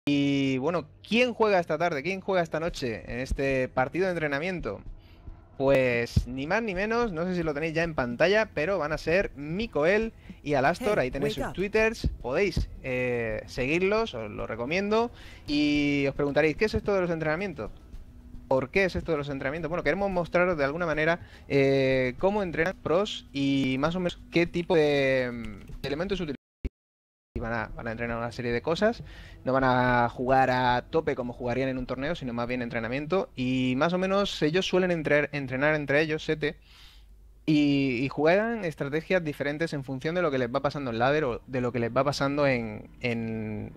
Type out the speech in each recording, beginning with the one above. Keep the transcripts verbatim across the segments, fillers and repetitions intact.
Y bueno, ¿quién juega esta tarde? ¿Quién juega esta noche en este partido de entrenamiento? Pues ni más ni menos, no sé si lo tenéis ya en pantalla, pero van a ser Mikoel y Alastor. Ahí tenéis sus twitters, podéis eh, seguirlos, os lo recomiendo. Y os preguntaréis, ¿qué es esto de los entrenamientos? ¿Por qué es esto de los entrenamientos? Bueno, queremos mostraros de alguna manera eh, cómo entrenan pros y más o menos qué tipo de mm, elementos utilizan. Van a, van a entrenar una serie de cosas, no van a jugar a tope como jugarían en un torneo, sino más bien entrenamiento. Y más o menos ellos suelen entre, entrenar entre ellos, sete, y, y juegan estrategias diferentes en función de lo que les va pasando en ladder o de lo que les va pasando en, en,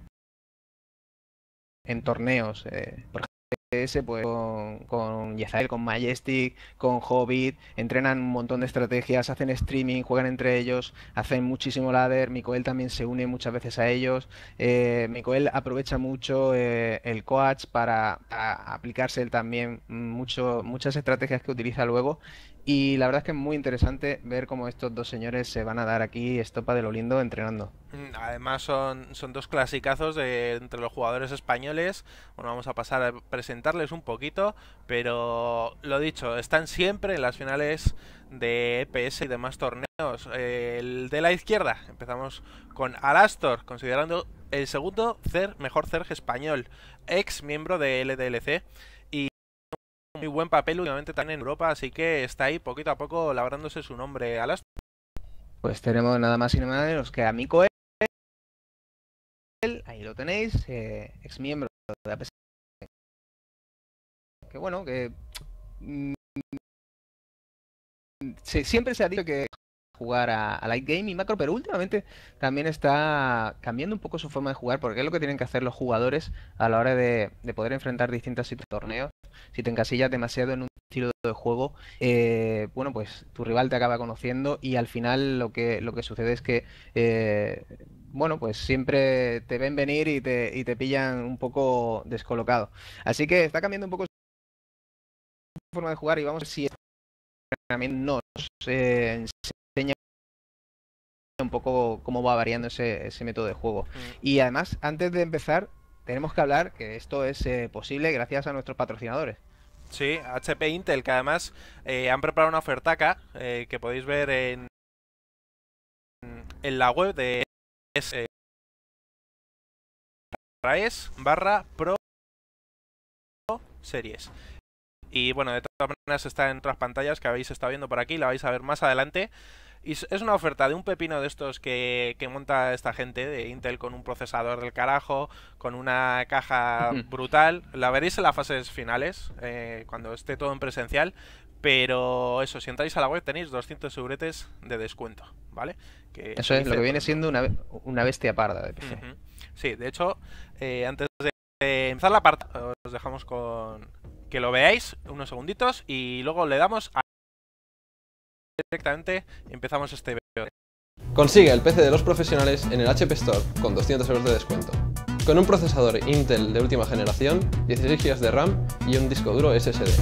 en torneos. Eh, por ese, pues con, con Yezael, con Majestic, con Hobbit, entrenan un montón de estrategias, hacen streaming, juegan entre ellos, hacen muchísimo ladder. Mikoel también se une muchas veces a ellos. Eh, Mikoel aprovecha mucho eh, el coach para, para aplicarse él también mucho, muchas estrategias que utiliza luego. Y la verdad es que es muy interesante ver cómo estos dos señores se van a dar aquí estopa de lo lindo entrenando. Además son, son dos clasicazos de, entre los jugadores españoles. Bueno, vamos a pasar a presentarles un poquito, pero lo dicho, están siempre en las finales de E P S y demás torneos. El de la izquierda, empezamos con Alastor, considerando el segundo cer, mejor Zerg español, ex miembro de L D L C, y muy buen papel últimamente también en Europa, así que está ahí poquito a poco labrándose su nombre. Alastor. Pues tenemos nada más y nada menos que a Mikoel. Ahí lo tenéis, eh, ex miembro de A P S. Que bueno, que mm, se, siempre se ha dicho que jugar a, a light game y macro, pero últimamente también está cambiando un poco su forma de jugar, porque es lo que tienen que hacer los jugadores a la hora de, de poder enfrentar distintos torneos. Si te encasillas demasiado en un estilo de juego, eh, bueno, pues tu rival te acaba conociendo y al final lo que, lo que sucede es que eh, bueno, pues siempre te ven venir y te, y te pillan un poco descolocado. Así que está cambiando un poco su forma de jugar y vamos a ver si también nos eh, enseña un poco cómo va variando ese, ese método de juego. Mm. Y además, antes de empezar, tenemos que hablar que esto es eh, posible gracias a nuestros patrocinadores. Sí, H P Intel, que además eh, han preparado una ofertaca eh, que podéis ver en, en la web de eh, raes barra pro series. Y bueno, de todas maneras está en otras pantallas que habéis estado viendo por aquí, la vais a ver más adelante. Y es una oferta de un pepino de estos que, que monta esta gente de Intel con un procesador del carajo, con una caja brutal. La veréis en las fases finales, eh, cuando esté todo en presencial. Pero eso, si entráis a la web tenéis doscientos euretes de descuento, ¿vale? Que eso es lo que viene siendo una, una bestia parda de P C. Uh-huh. Sí, de hecho, eh, antes de empezar la parte, os dejamos con que lo veáis unos segunditos y luego le damos a directamente y empezamos este video. Consigue el P C de los profesionales en el H P Store con doscientos euros de descuento. Con un procesador Intel de última generación, dieciséis gigas de RAM y un disco duro S S D.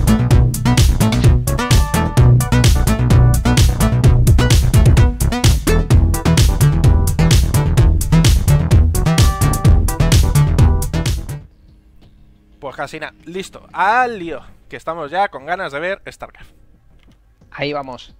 Pues casi nada, listo, al lío, que estamos ya con ganas de ver StarCraft. Ahí vamos.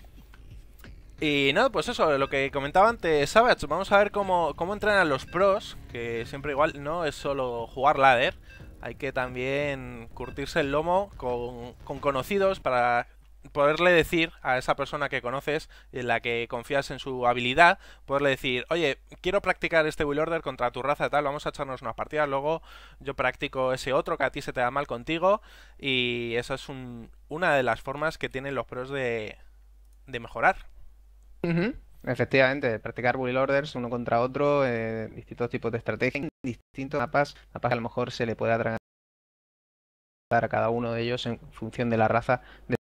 Y no, pues eso, lo que comentaba antes Savage, vamos a ver cómo, cómo entrenan los pros, que siempre igual no es solo jugar ladder, hay que también curtirse el lomo con, con conocidos para poderle decir a esa persona que conoces, en la que confías en su habilidad, poderle decir, oye, quiero practicar este Will Order contra tu raza y tal, vamos a echarnos unas partidas, luego yo practico ese otro que a ti se te da mal contigo, y esa es un, una de las formas que tienen los pros de, de mejorar. Uh-huh. Efectivamente, practicar Will Orders uno contra otro, eh, distintos tipos de estrategias, distintos mapas, mapas que a lo mejor se le puede atragantar a cada uno de ellos en función de la raza de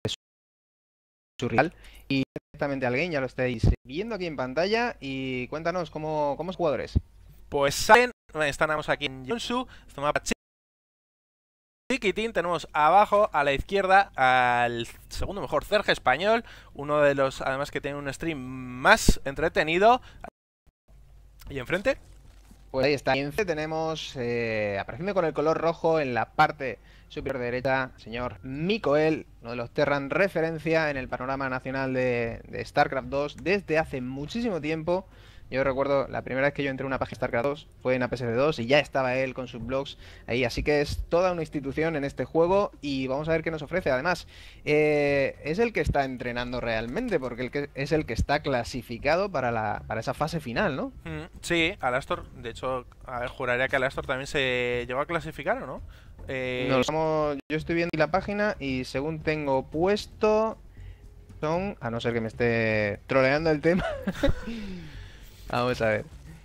su rival. Y directamente al game ya lo estáis viendo aquí en pantalla y cuéntanos cómo, cómo es jugadores. Pues salen, estamos aquí en Yonsu, este mapa chiquitín, tenemos abajo a la izquierda al segundo mejor Zerg español, uno de los además que tiene un stream más entretenido. Y enfrente Pues ahí está. quince tenemos, eh, apareciendo con el color rojo en la parte superior derecha, señor Mikoel, uno de los Terran referencia en el panorama nacional de, de StarCraft dos desde hace muchísimo tiempo. Yo recuerdo la primera vez que yo entré a una página de StarCraft dos fue en A P S R dos y ya estaba él con sus blogs ahí, así que es toda una institución en este juego y vamos a ver qué nos ofrece. Además, eh, es el que está entrenando realmente, porque el que, es el que está clasificado para, la, para esa fase final, ¿no? Mm, sí, Alastor, de hecho, a ver, juraría que Alastor también se llegó a clasificar, ¿o no? Eh... Nos vamos, yo estoy viendo la página y según tengo puesto, son, a no ser que me esté troleando el tema. Vamos a ver.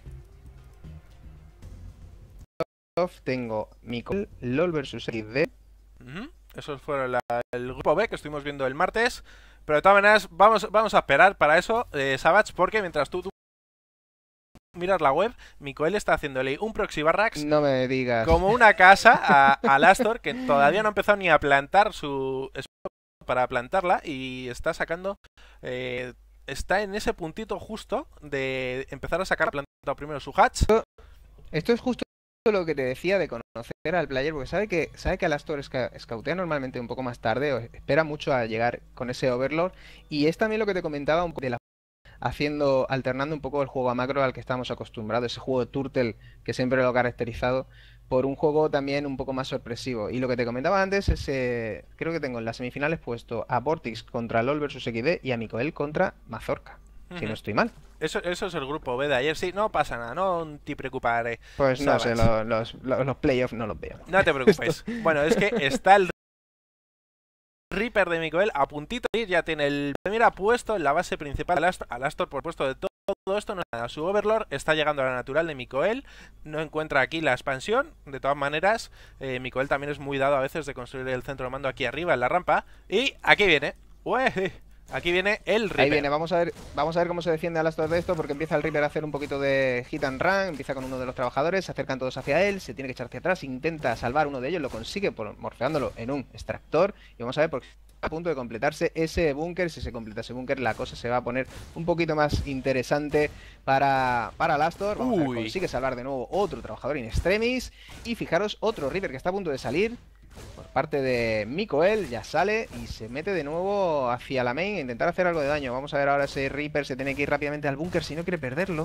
Tengo Mikoel, LOL versus X D. Uh-huh. Eso fue la, el grupo B que estuvimos viendo el martes. Pero de todas maneras, vamos, vamos a esperar para eso, eh, Savage, porque mientras tú, tú miras la web, Mikoel está haciéndole un proxy barracks. No me digas. Como una casa a, a Alastor, que todavía no ha empezado ni a plantar su para plantarla y está sacando. Eh, Está en ese puntito justo de empezar a sacar plantado primero su hatch. Esto es justo lo que te decía de conocer al player, porque sabe que sabe que Alastor scoutea normalmente un poco más tarde, o espera mucho a llegar con ese Overlord, y es también lo que te comentaba un poco de la haciendo, alternando un poco el juego a macro al que estamos acostumbrados, ese juego de Turtle que siempre lo ha caracterizado, por un juego también un poco más sorpresivo. Y lo que te comentaba antes es, eh, creo que tengo en las semifinales puesto a Vortix contra LOL versus X D y a Mikoel contra Mazorca, uh-huh. Si no estoy mal. Eso, eso es el grupo B de ayer, sí, no pasa nada, no te preocuparé. Pues no sé, lo, los, los, los playoffs no los veo. No te preocupes. Bueno, es que está el Reaper de Mikoel a puntito de ir, ya tiene el primer puesto en la base principal. Alastor, Alastor por puesto de todo. Todo esto no es nada. Su Overlord está llegando a la natural de Mikoel. No encuentra aquí la expansión. De todas maneras, eh, Mikoel también es muy dado a veces de construir el centro de mando aquí arriba en la rampa. Y aquí viene. Ué, aquí viene el Reaper. Ahí viene. Vamos a ver, vamos a ver cómo se defiende Alastor de esto, porque empieza el Reaper a hacer un poquito de hit and run. Empieza con uno de los trabajadores, se acercan todos hacia él, se tiene que echar hacia atrás, intenta salvar uno de ellos, lo consigue por, morfeándolo en un extractor. Y vamos a ver por a punto de completarse ese búnker. Si se completa ese búnker, la cosa se va a poner un poquito más interesante para, para Alastor. Vamos a ver, consigue salvar de nuevo otro trabajador in extremis. Y fijaros, otro Reaper que está a punto de salir por parte de Mikoel. Ya sale y se mete de nuevo hacia la main a intentar hacer algo de daño. Vamos a ver ahora ese Reaper. Se tiene que ir rápidamente al búnker si no quiere perderlo.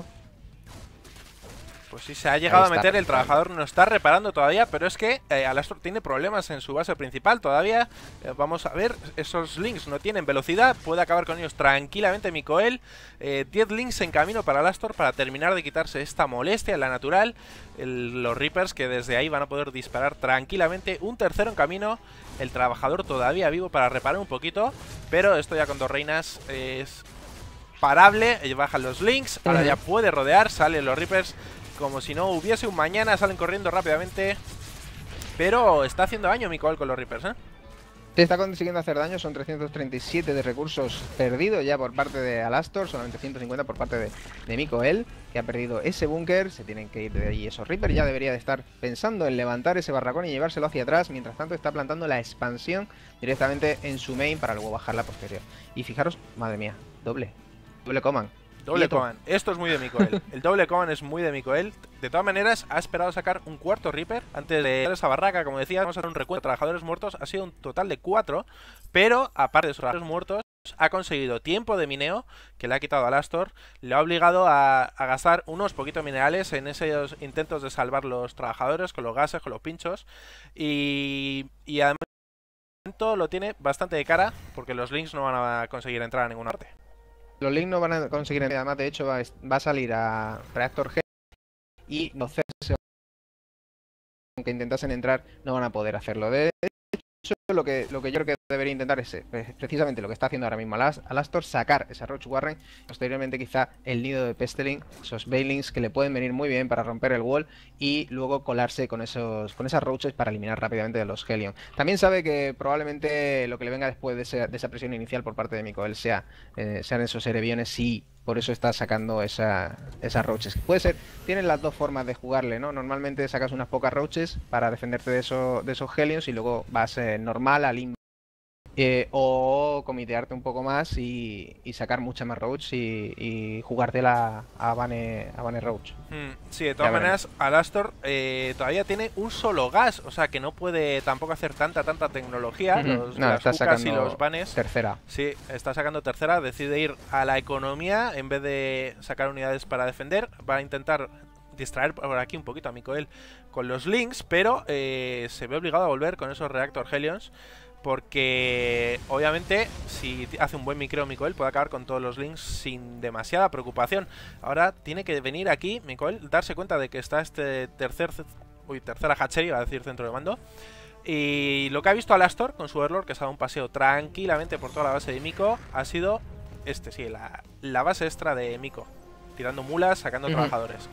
Pues sí, se ha llegado a meter, el trabajador no está reparando todavía, pero es que eh, Alastor tiene problemas en su base principal todavía. Eh, vamos a ver, esos links no tienen velocidad, puede acabar con ellos tranquilamente Mikoel. Eh, diez links en camino para Alastor para terminar de quitarse esta molestia en la natural. El, los Reapers que desde ahí van a poder disparar tranquilamente. Un tercero en camino, el trabajador todavía vivo para reparar un poquito, pero esto ya con dos reinas es parable. Bajan los links, ahora ya puede rodear, salen los Reapers como si no hubiese un mañana, salen corriendo rápidamente. Pero está haciendo daño Mikoel con los Reapers, ¿eh? Se está consiguiendo hacer daño, son trescientos treinta y siete de recursos perdidos ya por parte de Alastor, solamente ciento cincuenta por parte de, de Mikoel, que ha perdido ese búnker. Se tienen que ir de allí esos Reapers, ya debería de estar pensando en levantar ese barracón y llevárselo hacia atrás. Mientras tanto está plantando la expansión directamente en su main para luego bajarla posterior. Y fijaros, madre mía, doble, doble command. Doble command. Esto es muy de Mikoel. El doble command es muy de Mikoel. De todas maneras, ha esperado sacar un cuarto Reaper antes de esa barraca. Como decía, vamos a hacer un recuento de trabajadores muertos. Ha sido un total de cuatro. Pero, aparte de esos trabajadores muertos, ha conseguido tiempo de mineo que le ha quitado a Alastor. Le ha obligado a, a gastar unos poquitos minerales en esos intentos de salvar los trabajadores con los gases, con los pinchos. Y, y además, lo tiene bastante de cara porque los links no van a conseguir entrar a ninguna parte. Los links no van a conseguir, además de hecho va, va a salir a Reactor G y no sé, aunque intentasen entrar no van a poder hacerlo. De hecho, lo que, lo que yo creo que debería intentar es precisamente lo que está haciendo ahora mismo Alastor, sacar esa Roach Warren, posteriormente quizá el nido de Pesteling, esos Bailings que le pueden venir muy bien para romper el wall y luego colarse con esos con esas Roaches para eliminar rápidamente a los Hellion. También sabe que probablemente lo que le venga después de, ese, de esa presión inicial por parte de Mikoel sea, eh, sean esos Erebiones y por eso está sacando esa, esas Roaches. Puede ser, tienen las dos formas de jugarle, ¿no? Normalmente sacas unas pocas Roaches para defenderte de, eso, de esos Hellions y luego vas eh, normal al Eh, o comitearte un poco más y, y sacar muchas más Roach y, y jugártela a Bane, a Bane Roach. Hmm, sí, de todas maneras, Alastor eh, todavía tiene un solo gas, o sea que no puede tampoco hacer tanta, tanta tecnología. Uh-huh. Los, no, las está Kukas y sacando los Banes. tercera. Sí, está sacando tercera, decide ir a la economía en vez de sacar unidades para defender. Va a intentar distraer por aquí un poquito a Mikoel con los links, pero eh, se ve obligado a volver con esos Reactor Hellions. Porque obviamente si hace un buen micro Mikoel puede acabar con todos los links sin demasiada preocupación. Ahora tiene que venir aquí Mikoel, darse cuenta de que está este tercer uy, tercera hatchery, va a decir centro de mando. Y lo que ha visto Alastor con su Overlord, que se ha dado un paseo tranquilamente por toda la base de Miko, ha sido este, sí, la, la base extra de Miko, tirando mulas, sacando uh-huh. trabajadores.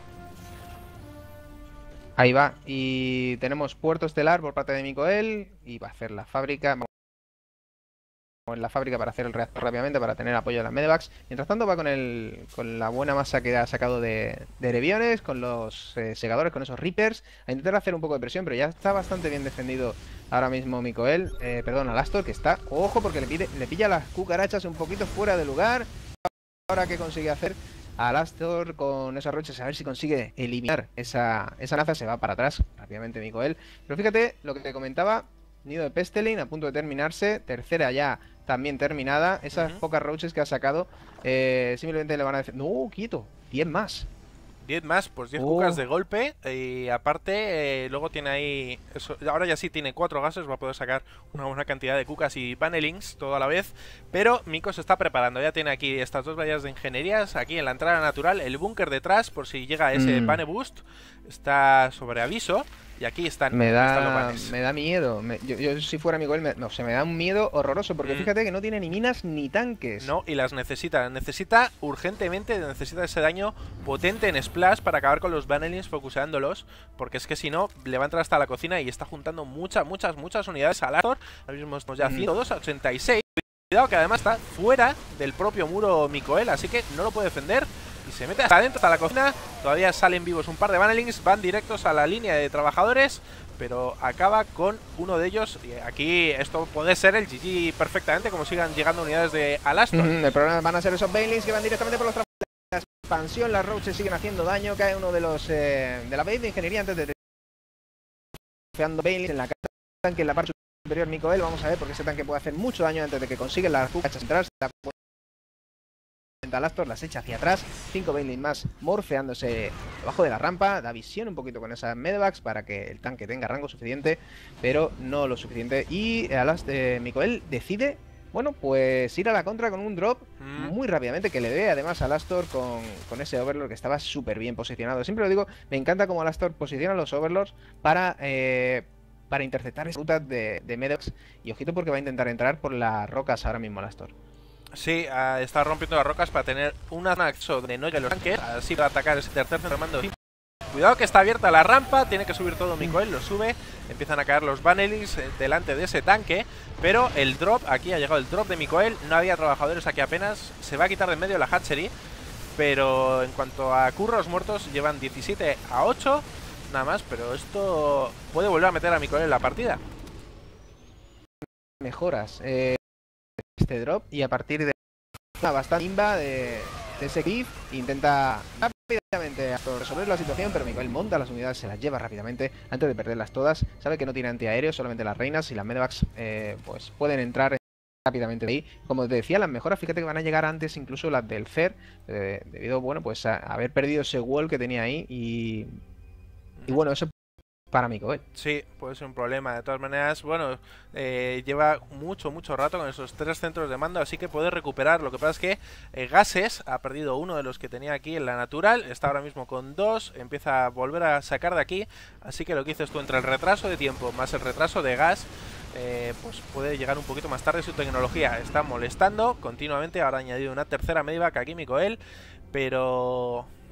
Ahí va, y tenemos puerto estelar por parte de Mikoel, y va a hacer la fábrica, en la fábrica para hacer el reactor rápidamente, para tener apoyo de las Medivacs. Mientras tanto va con el con la buena masa que ha sacado de, de Ereviones, con los eh, segadores, con esos Reapers, a intentar hacer un poco de presión, pero ya está bastante bien defendido ahora mismo Mikoel, eh, perdón, Alastor, que está, ojo, porque le, pide, le pilla las cucarachas un poquito fuera de lugar. Ahora que consigue hacer Alastor con esas roches, a ver si consigue eliminar esa, esa naza, se va para atrás rápidamente Mikoel. Pero fíjate lo que te comentaba, nido de Pestelin a punto de terminarse, tercera ya también terminada, esas uh-huh. pocas roaches que ha sacado, eh, simplemente le van a decir, no, quieto, diez más. diez más, pues diez oh. cucas de golpe. Y aparte, eh, luego tiene ahí eso, ahora ya sí tiene cuatro gases, va a poder sacar una buena cantidad de cucas y panelings todo a la vez. Pero Miko se está preparando, ya tiene aquí estas dos vallas de ingenierías, aquí en la entrada natural, el búnker detrás, por si llega ese mm. pane boost, está sobre aviso. Y aquí están, me da, están los panes. Me da miedo. Me, yo, yo si fuera Mikoel, me, no, se me da un miedo horroroso. Porque mm. fíjate que no tiene ni minas ni tanques. No, y las necesita. Necesita urgentemente, necesita ese daño potente en Splash para acabar con los Banelings focuseándolos. Porque es que si no, le va a entrar hasta la cocina y está juntando muchas, muchas, muchas unidades al Alastor. Ahora mismo estamos ya ciento dos a ochenta y seis. Cuidado que además está fuera del propio muro Mikoel, así que no lo puede defender. Y se mete hasta adentro, hasta la cocina. Todavía salen vivos un par de Banelings. Van directos a la línea de trabajadores. Pero acaba con uno de ellos. Y aquí esto puede ser el G G perfectamente, como sigan llegando unidades de Alastor. Mm-hmm. El problema van a ser esos Banelings que van directamente por los trabajadores. La expansión, las roaches siguen haciendo daño. Cae uno de los eh, de la base de ingeniería antes de feando Banelings en la tanque en la parte superior Mikoel. Vamos a ver, porque ese tanque puede hacer mucho daño antes de que consiguen las cucachas entrar. Alastor las echa hacia atrás, cinco Banelings más morfeándose debajo de la rampa, da visión un poquito con esas Medivacs para que el tanque tenga rango suficiente, pero no lo suficiente. Y Alastor, eh, Mikoel decide, bueno, pues ir a la contra con un drop mm. muy rápidamente, que le dé además a Alastor con, con ese Overlord que estaba súper bien posicionado. Siempre lo digo, me encanta cómo Alastor posiciona los Overlords para... Eh, para interceptar esas rutas de, de Medivacs. Y ojito porque va a intentar entrar por las rocas ahora mismo Alastor. Sí, uh, está rompiendo las rocas para tener un acceso de no llegue los tanques, así para atacar ese tercer centro de mando. Cuidado que está abierta la rampa, tiene que subir todo Mikoel, lo sube, empiezan a caer los Banelings eh, delante de ese tanque, pero el drop, aquí ha llegado el drop de Mikoel, no había trabajadores aquí apenas, se va a quitar de en medio la hatchery, pero en cuanto a curros muertos llevan diecisiete a ocho, nada más, pero esto puede volver a meter a Mikoel en la partida. Mejoras, eh... este drop y a partir de una bastante imba de, de ese cliff intenta rápidamente resolver la situación, pero Mikoel monta las unidades, se las lleva rápidamente antes de perderlas todas. Sabe que no tiene antiaéreo, solamente las reinas, y las Medivacs eh, pues pueden entrar rápidamente de ahí. Como te decía, las mejoras, fíjate que van a llegar antes incluso las del Fer, eh, debido bueno pues a haber perdido ese wall que tenía ahí y, y bueno, eso para Mikoel. Sí, puede ser un problema. De todas maneras, bueno, eh, lleva mucho, mucho rato con esos tres centros de mando, así que puede recuperar. Lo que pasa es que eh, Gases ha perdido uno de los que tenía aquí en la natural, está ahora mismo con dos, empieza a volver a sacar de aquí, así que lo que dices tú, entre el retraso de tiempo más el retraso de gas, eh, pues puede llegar un poquito más tarde su tecnología. Está molestando continuamente, ahora ha añadido una tercera Medivac aquí Mikoel, pero...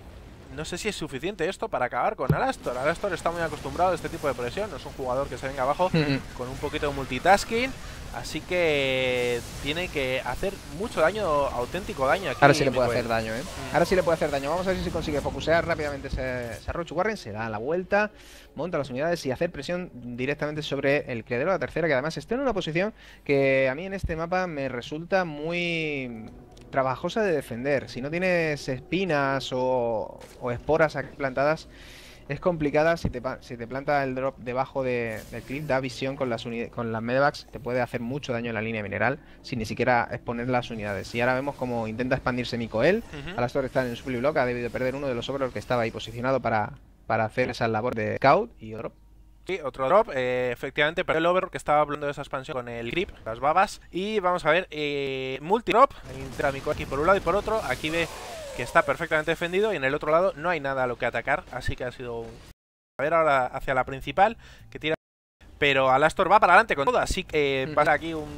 no sé si es suficiente esto para acabar con Alastor. Alastor está muy acostumbrado a este tipo de presión, no es un jugador que se venga abajo con un poquito de multitasking, así que tiene que hacer mucho daño, auténtico daño aquí. Ahora sí le puede Miguel. hacer daño, ¿eh? Mm. Ahora sí le puede hacer daño. Vamos a ver si consigue focusear rápidamente ese, ese Roach Warren, se da la vuelta, monta las unidades y hacer presión directamente sobre el criadero de la tercera, que además está en una posición que a mí en este mapa me resulta muy trabajosa de defender. Si no tienes espinas o, o esporas aquí plantadas, es complicada. Si te, si te planta el drop debajo de, del clip, da visión con las, con las medevacs, te puede hacer mucho daño en la línea mineral sin ni siquiera exponer las unidades. Y ahora vemos cómo intenta expandirse Mikoel. Uh-huh. Alastor está en el supply block, ha debido perder uno de los overlords que estaba ahí posicionado para, para hacer esa labor de scout y drop. Sí, otro drop, eh, efectivamente perdió el Overlord que estaba hablando de esa expansión con el Grip, las babas. Y vamos a ver, eh, multi-drop, entra Mikoel aquí por un lado y por otro. Aquí ve que está perfectamente defendido y en el otro lado no hay nada a lo que atacar, así que ha sido un... A ver ahora hacia la principal, que tira... Pero Alastor va para adelante con todo, así que pasa aquí un...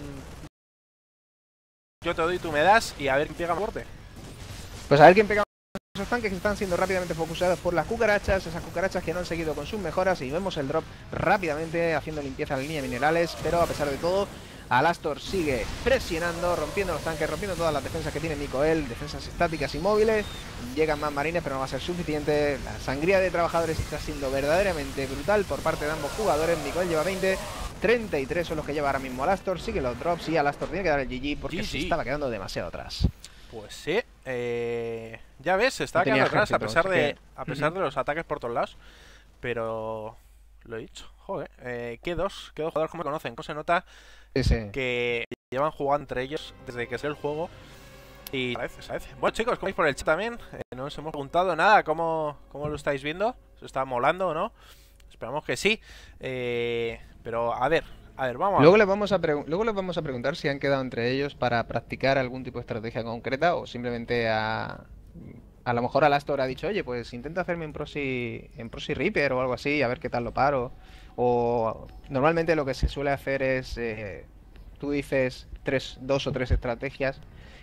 Yo te doy, tú me das y a ver quién pega fuerte. Pues a ver quién pega. Esos tanques que están siendo rápidamente focusados por las cucarachas, esas cucarachas que no han seguido con sus mejoras, y vemos el drop rápidamente haciendo limpieza en la línea de minerales, pero a pesar de todo, Alastor sigue presionando, rompiendo los tanques, rompiendo todas las defensas que tiene Mikoel, defensas estáticas y móviles. Llegan más marines, pero no va a ser suficiente. La sangría de trabajadores está siendo verdaderamente brutal por parte de ambos jugadores. Mikoel lleva veinte, treinta y tres son los que lleva ahora mismo Alastor. Sigue los drops y Alastor tiene que dar el G G porque G G. se estaba quedando demasiado atrás. Pues sí, eh, ya ves, se está No tenía quedando atrás a ejército, pesar así de que- a pesar de los ataques por todos lados. Pero lo he dicho, joder, eh, ¿qué dos? ¿Qué dos jugadores como me conocen? ¿Cómo se nota Sí, sí. que llevan jugando entre ellos desde que salió el juego? Y a veces, a veces. Bueno, chicos, como veis por el chat también, eh, no os hemos preguntado nada, ¿cómo, cómo lo estáis viendo? ¿Os está molando o no? Esperamos que sí. Eh, pero a ver, a ver, vamos a Luego les vamos a pregun- luego les vamos a preguntar si han quedado entre ellos para practicar algún tipo de estrategia concreta o simplemente a a lo mejor Alastor ha dicho, oye, pues intenta hacerme en Proxy en Proxy Reaper o algo así, a ver qué tal lo paro. O normalmente lo que se suele hacer es eh, tú dices tres, dos o tres estrategias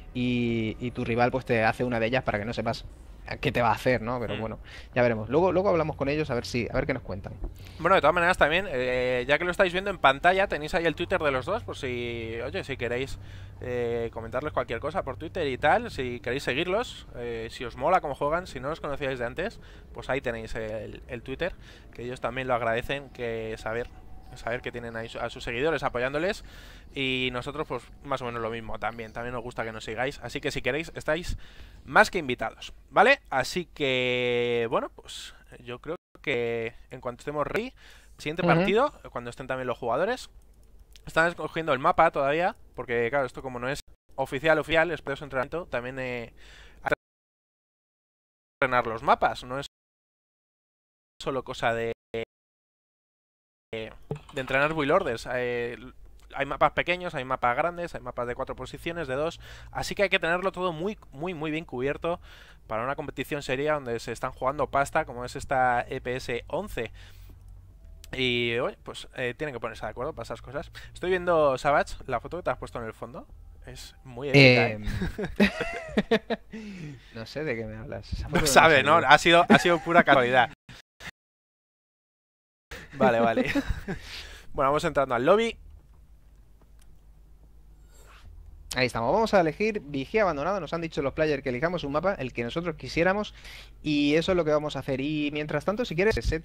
y, y tu rival pues te hace una de ellas para que no sepas qué te va a hacer, ¿no? Pero Mm. bueno, ya veremos. Luego, luego hablamos con ellos a ver si, a ver qué nos cuentan. Bueno, de todas maneras también, eh, ya que lo estáis viendo en pantalla, tenéis ahí el Twitter de los dos, por si, oye, si queréis eh, comentarles cualquier cosa por Twitter y tal, si queréis seguirlos, eh, si os mola cómo juegan, si no los conocíais de antes, pues ahí tenéis el, el Twitter, que ellos también lo agradecen, que saber, saber que tienen ahí a sus seguidores apoyándoles, y nosotros pues más o menos lo mismo también, también nos gusta que nos sigáis, así que si queréis estáis más que invitados, ¿vale? Así que, bueno, pues yo creo que en cuanto estemos ready, siguiente Ujú. partido, cuando estén también los jugadores, están escogiendo el mapa todavía, porque claro, esto como no es oficial, oficial, es por eso entrenamiento, también eh, hay que entrenar los mapas, no es solo cosa de, de entrenar build orders, eh, hay mapas pequeños, hay mapas grandes, hay mapas de cuatro posiciones, de dos, así que hay que tenerlo todo muy, muy, muy bien cubierto para una competición seria donde se están jugando pasta, como es esta E P S once. Y oye, pues eh, tienen que ponerse de acuerdo para esas cosas. Estoy viendo, Savage, la foto que te has puesto en el fondo. Es muy épica, ¿eh? Eh, no sé de qué me hablas. Esa foto No me sabe, salió. ¿no? Ha sido, ha sido pura casualidad. Vale, vale. Bueno, vamos entrando al lobby. Ahí estamos, vamos a elegir Vigía Abandonado. Nos han dicho los players que elijamos un mapa, el que nosotros quisiéramos, y eso es lo que vamos a hacer. Y mientras tanto, si quieres, Sete,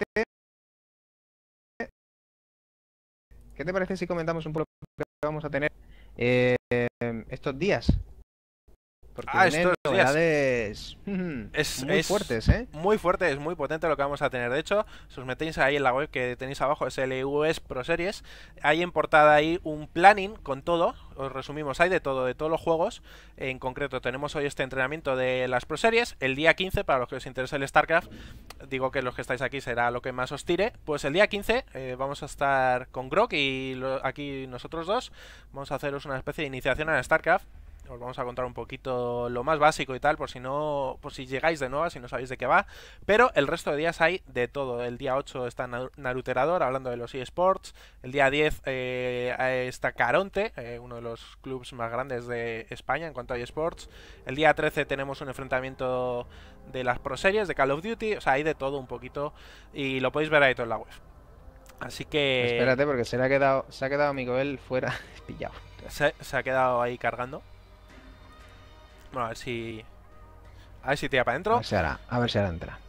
¿qué te parece si comentamos un poco lo que vamos a tener eh, estos días? Porque Ah, vienen estos días. novedades Es- muy es- fuertes, ¿eh? Muy fuerte, es muy potente lo que vamos a tener. De hecho, si os metéis ahí en la web que tenéis abajo, es L U S Pro Series, hay en portada ahí un planning con todo. Os resumimos, hay de todo, de todos los juegos. En concreto, tenemos hoy este entrenamiento de las Pro Series. El día quince, para los que os interese el StarCraft, digo que los que estáis aquí será lo que más os tire. Pues el día quince eh, vamos a estar con Grok y lo- aquí nosotros dos. Vamos a haceros una especie de iniciación a StarCraft. Os vamos a contar un poquito lo más básico y tal, por si no, por si llegáis de nuevas, si no sabéis de qué va. Pero el resto de días hay de todo. El día ocho está Naruterador, hablando de los eSports. El día diez eh, está Caronte, eh, uno de los clubes más grandes de España en cuanto a eSports. El día trece tenemos un enfrentamiento de las Pro Series de Call of Duty. O sea, hay de todo un poquito y lo podéis ver ahí todo en la web. Así que... Espérate, porque se le ha quedado, se ha quedado Miguel fuera, pillado. Se, se ha quedado ahí cargando. Bueno, a ver si... A ver si tira para adentro. A ver si ahora, a ver si ahora entra.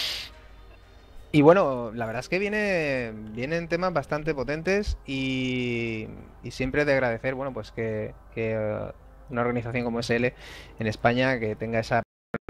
Y bueno, la verdad es que viene, vienen temas bastante potentes y, y siempre de agradecer, bueno, pues que, que uh, una organización como S L en España, que tenga esa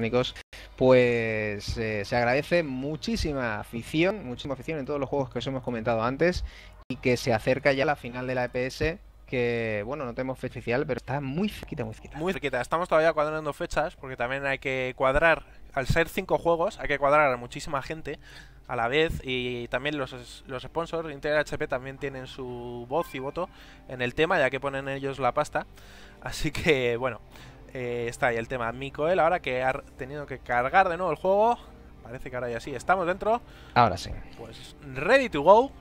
pues eh, se agradece muchísima afición, muchísima afición en todos los juegos que os hemos comentado antes y que se acerca ya la final de la E P S. Que, bueno, no tenemos fecha oficial, pero está muy cerquita, muy cerquita. Muy cerquita. Estamos todavía cuadrando fechas, porque también hay que cuadrar, al ser cinco juegos, hay que cuadrar a muchísima gente a la vez. Y también los, los sponsors, Inter H P, también tienen su voz y voto en el tema, ya que ponen ellos la pasta. Así que, bueno, eh, está ahí el tema. Mikoel, ahora que ha tenido que cargar de nuevo el juego, parece que ahora ya sí, estamos dentro. Ahora sí. Pues, ready to go.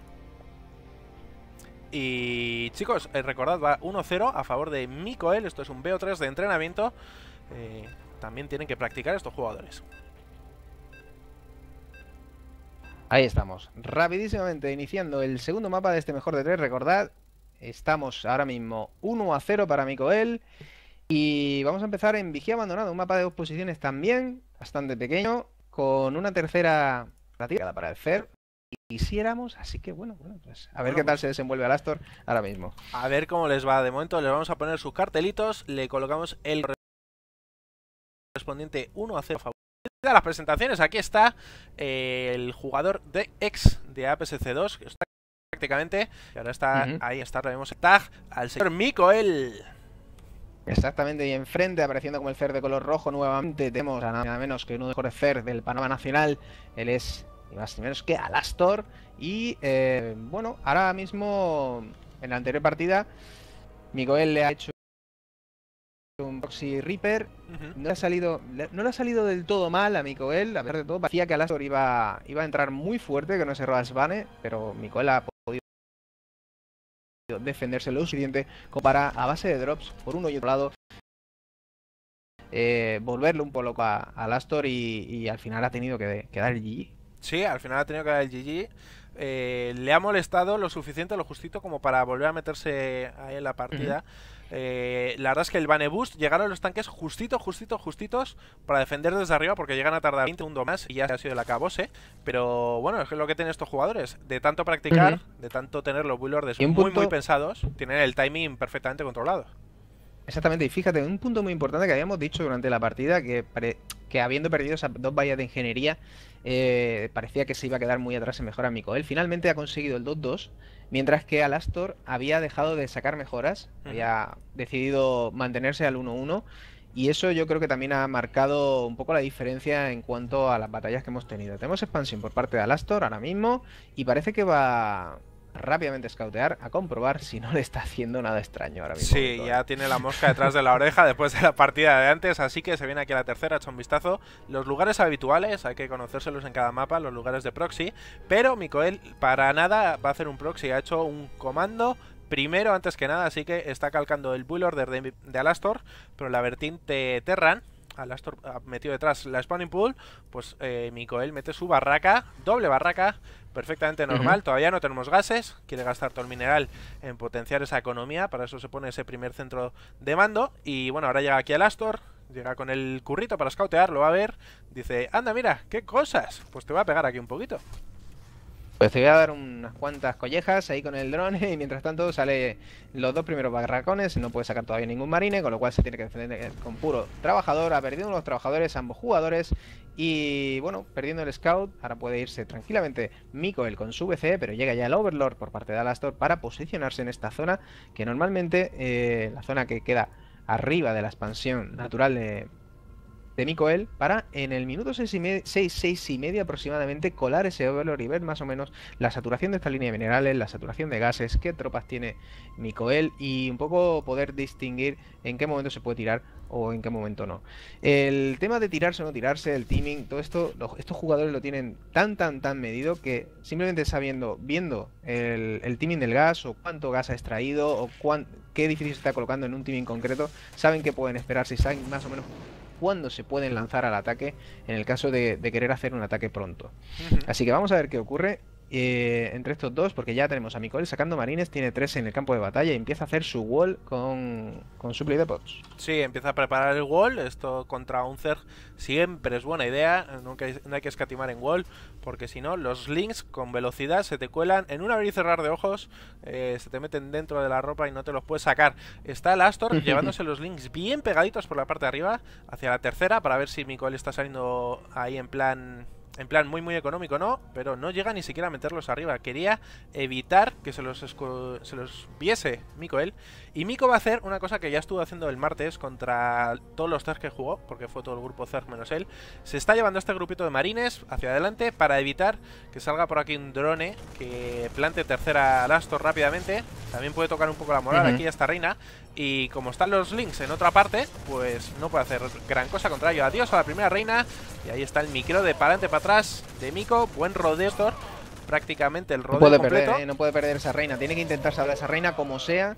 Y chicos, eh, recordad, va uno cero a favor de Mikoel. Esto es un B O tres de entrenamiento. eh, También tienen que practicar estos jugadores. Ahí estamos, rapidísimamente iniciando el segundo mapa de este mejor de tres. Recordad, estamos ahora mismo uno a cero para Mikoel. Y vamos a empezar en Vigía Abandonado, un mapa de dos posiciones también, bastante pequeño, con una tercera relativa para el Fer. Quisiéramos, así que bueno, bueno, pues a ver bueno, qué tal pues se desenvuelve Alastor ahora mismo. A ver cómo les va. De momento les vamos a poner sus cartelitos, le colocamos el correspondiente uno a cero a favor de las presentaciones. Aquí está eh, el jugador de ex de A P S C dos, que está prácticamente, y ahora está, uh-huh. ahí está, tenemos el tag al señor Mikoel. Exactamente, y enfrente, apareciendo como el Fer de color rojo nuevamente, tenemos a nada menos que uno de los mejores Fer del panorama nacional. Él es y más ni menos que Alastor. Y eh, bueno, ahora mismo en la anterior partida Mikoel le ha hecho un Proxy Reaper. uh-huh. No le ha salido no le ha salido del todo mal a Mikoel. A pesar de todo, parecía que Alastor iba, iba a entrar muy fuerte, que no se roba Svane, pero Mikoel ha podido defenderse lo suficiente como para, a base de drops por uno y otro lado, eh, volverle un poco loco a, a Alastor, y, y al final ha tenido que, que dar el G G. Sí, al final ha tenido que dar el G G. Eh, le ha molestado lo suficiente, lo justito como para volver a meterse ahí en la partida. Uh-huh. eh, la verdad es que el Bane Boost llegaron los tanques justito, justito, justitos para defender desde arriba, porque llegan a tardar veinte segundos más y ya se ha sido el acabose. Pero bueno, es lo que tienen estos jugadores. De tanto practicar, uh-huh. de tanto tener los builders muy, punto... muy pensados, tienen el timing perfectamente controlado. Exactamente, y fíjate, un punto muy importante que habíamos dicho durante la partida, que, pare... que habiendo perdido esas dos vallas de ingeniería, eh, parecía que se iba a quedar muy atrás en mejora Mikoel. Finalmente ha conseguido el dos dos, mientras que Alastor había dejado de sacar mejoras, uh-huh. había decidido mantenerse al uno uno, y eso yo creo que también ha marcado un poco la diferencia en cuanto a las batallas que hemos tenido. Tenemos expansión por parte de Alastor ahora mismo, y parece que va rápidamente a scoutear, a comprobar si no le está haciendo nada extraño ahora mismo. Sí, ya tiene la mosca detrás de la oreja después de la partida de antes, así que se viene aquí a la tercera, echa un vistazo. Los lugares habituales, hay que conocérselos en cada mapa, los lugares de proxy, pero Mikoel para nada va a hacer un proxy, ha hecho un comando primero antes que nada, así que está calcando el build order de, de Alastor, pero la vertiente Terran. Alastor ha metido detrás la spawning pool, pues eh, Mikoel mete su barraca, doble barraca, perfectamente normal. Uh-huh. Todavía no tenemos gases, quiere gastar todo el mineral en potenciar esa economía, para eso se pone ese primer centro de mando. Y bueno, ahora llega aquí Alastor, llega con el currito para scoutear, lo va a ver, dice, anda mira, qué cosas, pues te voy a pegar aquí un poquito. Pues te voy a dar unas cuantas collejas ahí con el dron, y mientras tanto sale los dos primeros barracones, no puede sacar todavía ningún marine, con lo cual se tiene que defender con puro trabajador. Ha perdido uno de los trabajadores, ambos jugadores, y bueno, perdiendo el scout, ahora puede irse tranquilamente Mikoel con su V C, pero llega ya el Overlord por parte de Alastor para posicionarse en esta zona, que normalmente, eh, la zona que queda arriba de la expansión natural de, de Mikoel para en el minuto seis y, me seis, seis y medio aproximadamente colar ese Overlord y ver más o menos la saturación de esta línea de minerales, la saturación de gases, qué tropas tiene Mikoel y un poco poder distinguir en qué momento se puede tirar o en qué momento no. El tema de tirarse o no tirarse, el teaming, todo esto, lo, estos jugadores lo tienen tan tan tan medido que simplemente sabiendo, viendo el, el teaming del gas o cuánto gas ha extraído o cuán, qué edificio se está colocando en un teaming concreto, saben qué pueden esperarse y saben más o menos cuándo se pueden lanzar al ataque en el caso de, de querer hacer un ataque pronto. Uh-huh. Así que vamos a ver qué ocurre eh, entre estos dos, porque ya tenemos a Mikoel sacando marines, tiene tres en el campo de batalla y empieza a hacer su wall con, con supply depots. Sí, empieza a preparar el wall. Esto contra un Zerg siempre es buena idea, nunca hay, no hay que escatimar en wall, porque si no, los links con velocidad se te cuelan en un abrir y cerrar de ojos, eh, se te meten dentro de la ropa y no te los puedes sacar. Está el Astor llevándose los links bien pegaditos por la parte de arriba, hacia la tercera, para ver si Mikoel está saliendo ahí en plan... En plan muy muy económico, no, pero no llega ni siquiera a meterlos arriba. Quería evitar que se los, se los viese Mikoel. Y Miko va a hacer una cosa que ya estuvo haciendo el martes contra todos los Zerg que jugó, porque fue todo el grupo Zerg menos él. Se está llevando este grupito de marines hacia adelante para evitar que salga por aquí un drone que plante tercera al Astor rápidamente. También puede tocar un poco la moral uh-huh. aquí a esta reina. Y como están los links en otra parte, pues no puede hacer gran cosa contra ello. Adiós a la primera reina. Y ahí está el micro de para adelante para atrás de Miko. Buen rodeo, Astor. Prácticamente el rodeo no puede completo. Perder, ¿eh? No puede perder esa reina. Tiene que intentar salvar a esa reina como sea.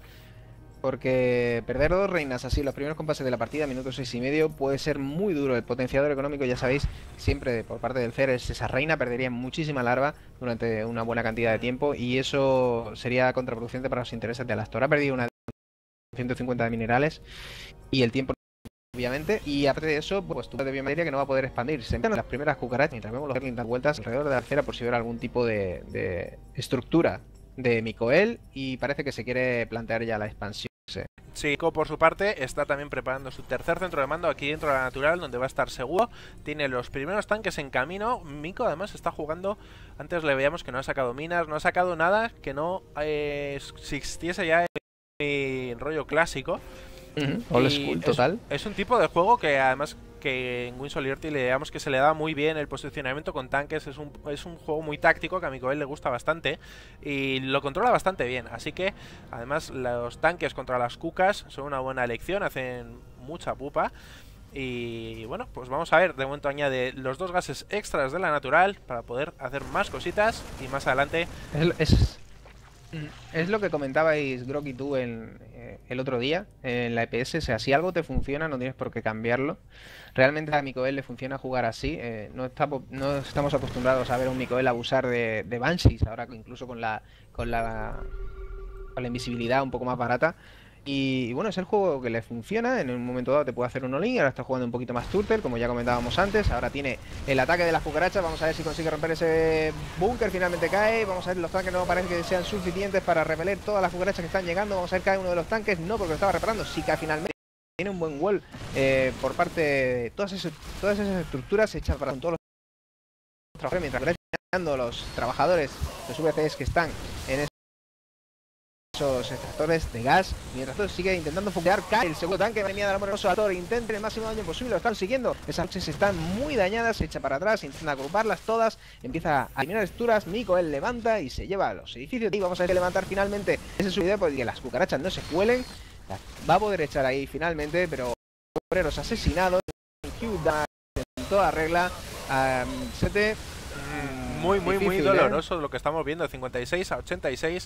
Porque perder dos reinas así, los primeros compases de la partida, minuto seis y medio, puede ser muy duro. El potenciador económico, ya sabéis, siempre por parte del Cer es esa reina, perdería muchísima larva durante una buena cantidad de tiempo. Y eso sería contraproducente para los intereses de Alastor. Ha perdido una ciento cincuenta de minerales y el tiempo obviamente, y aparte de eso, pues tu de biomateria que no va a poder expandirse. En las primeras cucarachas, mientras vemos los Zerglings dar vueltas alrededor de la acera por si hubiera algún tipo de, de estructura de Mikoel, y parece que se quiere plantear ya la expansión. Sí, Miko por su parte está también preparando su tercer centro de mando aquí dentro de la natural, donde va a estar seguro. Tiene los primeros tanques en camino. Miko además está jugando, antes le veíamos que no ha sacado minas, no ha sacado nada que no eh, existiese ya en rollo clásico. Uh-huh. Old school, total. Es, es un tipo de juego que además que en Wings of Liberty le digamos que se le da muy bien el posicionamiento con tanques. Es un, es un juego muy táctico que a Mikoel le gusta bastante y lo controla bastante bien. Así que además los tanques contra las cucas son una buena elección, hacen mucha pupa. Y bueno, pues vamos a ver, de momento añade los dos gases extras de la natural para poder hacer más cositas y más adelante... Es, es, es lo que comentabais Grok y tú en, eh, el otro día en la E P S, o sea, si algo te funciona no tienes por qué cambiarlo. Realmente a Mikoel le funciona jugar así, eh, no, está, no estamos acostumbrados a ver a un Mikoel abusar de, de Banshees, ahora incluso con la, con la, con la invisibilidad un poco más barata. Y, y bueno, es el juego que le funciona. En un momento dado te puede hacer un all-in. Ahora está jugando un poquito más Turtle, como ya comentábamos antes. Ahora tiene el ataque de las cucarachas. Vamos a ver si consigue romper ese búnker. Finalmente cae. Vamos a ver, los tanques no parece que sean suficientes para repeler todas las cucarachas que están llegando. Vamos a ver, cae uno de los tanques. No, porque lo estaba reparando. Sí cae finalmente. Tiene un buen wall eh, por parte de todas esas, todas esas estructuras hechas para todos los trabajadores. Mientras que están los trabajadores, los V C S que están en esos extractores de gas, mientras todo sigue intentando foguear. Cae el segundo tanque, venía del amoroso actor, intenten el máximo daño posible, lo están siguiendo. Esas noches están muy dañadas, se echa para atrás, intenta agruparlas todas, empieza a eliminar estructuras. Mikoel levanta y se lleva a los edificios. Y vamos a ver que levantar finalmente ese subideo porque que las cucarachas no se cuelen. Va a poder echar ahí finalmente, pero obreros asesinados en toda regla. Um, sete, mm, muy, muy, difícil, muy doloroso ¿eh? Lo que estamos viendo, de cincuenta y seis a ochenta y seis.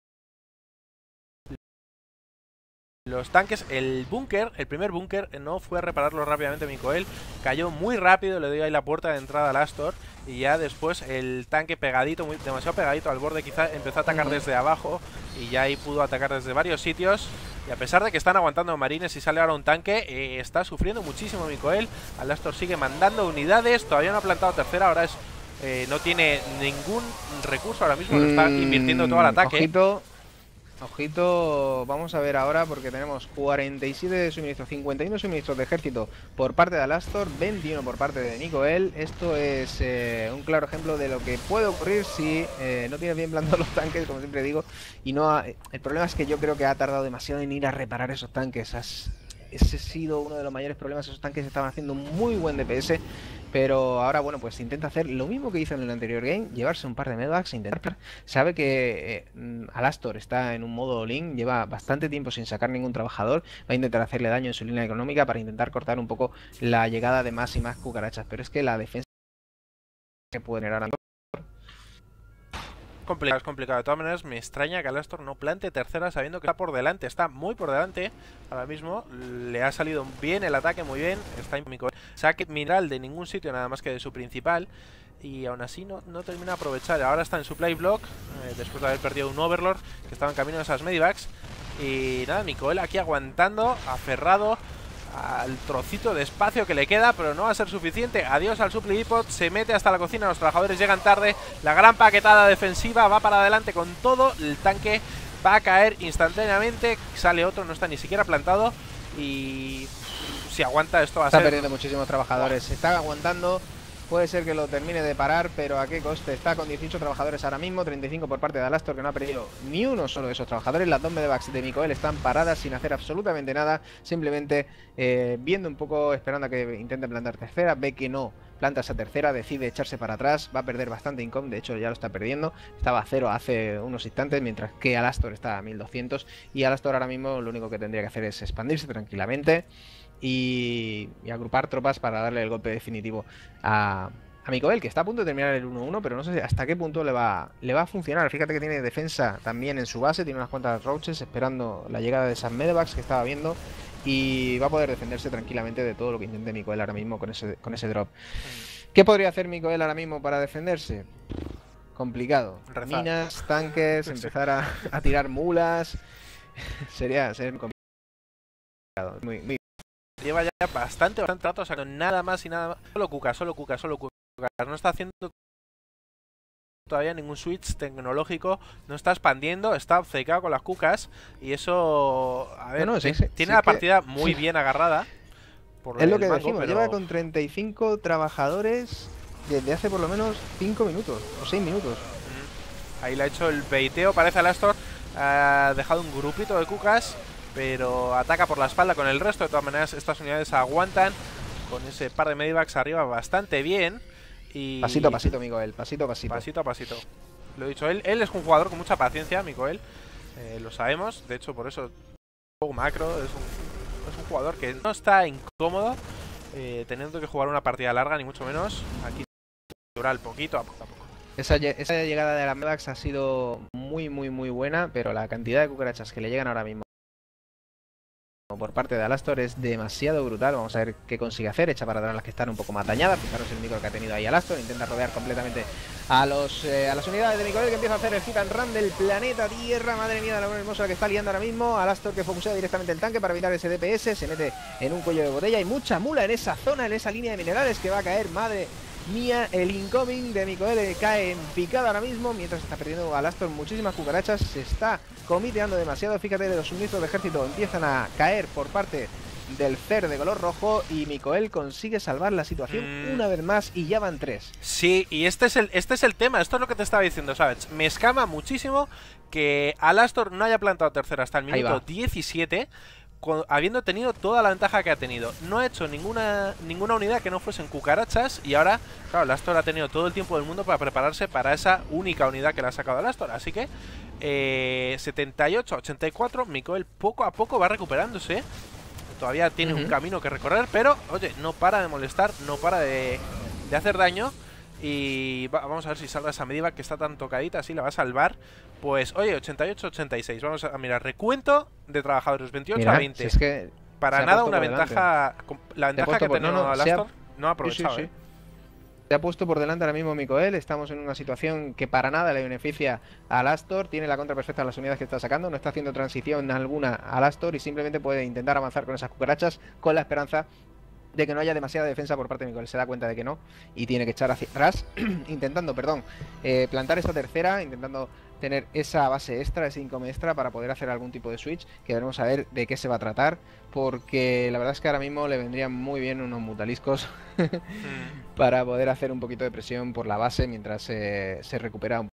Los tanques, el búnker, el primer búnker, no fue a repararlo rápidamente Mikoel. Cayó muy rápido, le dio ahí la puerta de entrada al Astor. Y ya después el tanque pegadito, muy, demasiado pegadito al borde, quizá empezó a atacar desde abajo. Y ya ahí pudo atacar desde varios sitios. Y a pesar de que están aguantando marines y sale ahora un tanque, eh, está sufriendo muchísimo Mikoel. Al Astor sigue mandando unidades, todavía no ha plantado tercera, ahora es eh, no tiene ningún recurso ahora mismo, lo está invirtiendo todo al ataque. Ojito. Ojito, vamos a ver ahora porque tenemos cuarenta y siete de suministros, cincuenta y uno suministros de ejército por parte de Alastor, veintiuno por parte de Mikoel. Esto es eh, un claro ejemplo de lo que puede ocurrir si eh, no tienes bien plantados los tanques, como siempre digo. Y no ha, el problema es que yo creo que ha tardado demasiado en ir a reparar esos tanques. Has, ese ha sido uno de los mayores problemas. Esos tanques estaban haciendo muy buen D P S, pero ahora, bueno, pues intenta hacer lo mismo que hizo en el anterior game, llevarse un par de medvacs, intentar. Sabe que eh, Alastor está en un modo all-in, lleva bastante tiempo sin sacar ningún trabajador, va a intentar hacerle daño en su línea económica para intentar cortar un poco la llegada de más y más cucarachas, pero es que la defensa que puede tener ahora mismo complicado, es complicado. De todas maneras, me extraña que Alastor no plante tercera sabiendo que está por delante. Está muy por delante ahora mismo. Le ha salido bien el ataque, muy bien. Está en Micoel. Saque mineral de ningún sitio, nada más que de su principal. Y aún así no, no termina de aprovechar. Ahora está en supply block, eh, después de haber perdido un Overlord que estaba en camino de esas Medivacs. Y nada, Micoel aquí aguantando, aferrado al trocito de espacio que le queda, pero no va a ser suficiente. Adiós al supply depot, se mete hasta la cocina, los trabajadores llegan tarde, la gran paquetada defensiva va para adelante con todo, el tanque va a caer instantáneamente, sale otro, no está ni siquiera plantado y si aguanta esto va a está ser... Está perdiendo muchísimos trabajadores, se está aguantando. Puede ser que lo termine de parar, pero ¿a qué coste? Está con dieciocho trabajadores ahora mismo, treinta y cinco por parte de Alastor, que no ha perdido ni uno solo de esos trabajadores. Las dos medvacs de Micoel están paradas sin hacer absolutamente nada, simplemente eh, viendo un poco, esperando a que intente plantar tercera. Ve que no planta esa tercera, decide echarse para atrás, va a perder bastante income, de hecho ya lo está perdiendo. Estaba a cero hace unos instantes, mientras que Alastor está a mil doscientos, y Alastor ahora mismo lo único que tendría que hacer es expandirse tranquilamente Y, y agrupar tropas para darle el golpe definitivo a, a Micoel, que está a punto de terminar el uno uno, pero no sé hasta qué punto le va, le va a funcionar. Fíjate que tiene defensa también en su base, tiene unas cuantas roaches esperando la llegada de esas medvacs que estaba viendo, y va a poder defenderse tranquilamente de todo lo que intente Micoel ahora mismo con ese, con ese drop. ¿Qué podría hacer Micoel ahora mismo para defenderse? Complicado. Rezar. Minas, tanques, empezar a, a tirar mulas. sería, sería complicado. Muy, muy Lleva ya bastante, bastante rato, o sea, nada más y nada más. Solo Cuca, solo Cuca, solo Cuca. No está haciendo todavía ningún switch tecnológico, no está expandiendo, está obcecado con las Cucas. Y eso, a ver, no, no, sí, sí, tiene sí la que... partida muy bien agarrada. Por es lo que mango, decimos, pero... lleva con treinta y cinco trabajadores desde hace por lo menos cinco minutos o seis minutos. Ahí le ha hecho el peiteo, parece Alastor. Ha dejado un grupito de Cucas, pero ataca por la espalda con el resto. De todas maneras, estas unidades aguantan con ese par de medivacs arriba bastante bien. Y pasito a pasito, Micoel, pasito a pasito. Pasito a pasito. Lo he dicho, él, él es un jugador con mucha paciencia, Micoel. Eh, lo sabemos, de hecho, por eso juego macro. Es un, es un jugador que no está incómodo eh, teniendo que jugar una partida larga, ni mucho menos. Aquí natural, poquito a poco a poco. Esa, esa llegada de la medvacs ha sido muy, muy, muy buena, pero la cantidad de cucarachas que le llegan ahora mismo por parte de Alastor es demasiado brutal. Vamos a ver qué consigue hacer. Echa para atrás las que están un poco más dañadas. Fijaros el micro que ha tenido ahí Alastor. Intenta rodear completamente a los eh, a las unidades de Micoel, que empieza a hacer el hit and run del planeta Tierra. Madre mía, la buena hermosa que está liando ahora mismo. Alastor que focusea directamente el tanque para evitar ese D P S. Se mete en un cuello de botella. Hay mucha mula en esa zona, en esa línea de minerales que va a caer. Madre mía, el incoming de Micoel cae en picada ahora mismo, mientras está perdiendo Alastor muchísimas cucarachas. Se está comiteando demasiado. Fíjate, de los suministros de ejército empiezan a caer por parte del Cer de color rojo, y Micoel consigue salvar la situación mm. una vez más, y ya van tres. Sí, y este es el este es el tema. Esto es lo que te estaba diciendo, ¿sabes? Me escama muchísimo que Alastor no haya plantado tercera hasta el minuto diecisiete, habiendo tenido toda la ventaja que ha tenido. No ha hecho ninguna ninguna unidad que no fuesen cucarachas, y ahora, claro, Alastor ha tenido todo el tiempo del mundo para prepararse para esa única unidad que le ha sacado Alastor. Así que eh, setenta y ocho a ochenta y cuatro, Micoel poco a poco va recuperándose. Todavía tiene uh-huh. un camino que recorrer, pero, oye, no para de molestar, no para de, de hacer daño. Y va, vamos a ver si salva esa medivac que está tan tocadita, así la va a salvar. Pues, oye, ochenta y ocho a ochenta y seis. Vamos a mirar, recuento de trabajadores, veintiocho Mira, a veinte. Si es que para nada una ventaja. Delante. La ventaja que ha tenido no, no, Alastor ha... no ha aprovechado. Sí, sí, sí. ¿eh? Se ha puesto por delante ahora mismo Micoel. Estamos en una situación que para nada le beneficia a Alastor. Tiene la contra perfecta a las unidades que está sacando. No está haciendo transición alguna a Alastor, y simplemente puede intentar avanzar con esas cucarachas con la esperanza de que no haya demasiada defensa por parte de Micoel. Se da cuenta de que no, y tiene que echar hacia atrás, intentando, perdón, eh, plantar esa tercera, intentando tener esa base extra, ese income extra, para poder hacer algún tipo de switch, que veremos a ver de qué se va a tratar, porque la verdad es que ahora mismo le vendrían muy bien unos mutaliscos para poder hacer un poquito de presión por la base mientras eh, se recupera un poco